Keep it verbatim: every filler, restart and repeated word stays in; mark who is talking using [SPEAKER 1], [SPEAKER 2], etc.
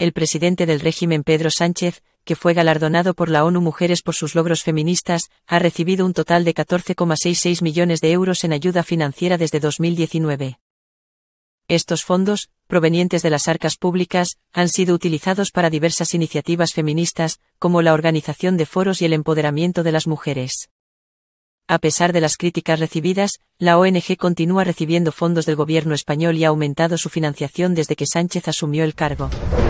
[SPEAKER 1] el presidente del régimen Pedro Sánchez, que fue galardonado por la ONU Mujeres por sus logros feministas, ha recibido un total de catorce coma sesenta y seis millones de euros en ayuda financiera desde dos mil diecinueve. Estos fondos, provenientes de las arcas públicas, han sido utilizados para diversas iniciativas feministas, como la organización de foros y el empoderamiento de las mujeres. A pesar de las críticas recibidas, la O N G continúa recibiendo fondos del gobierno español y ha aumentado su financiación desde que Sánchez asumió el cargo.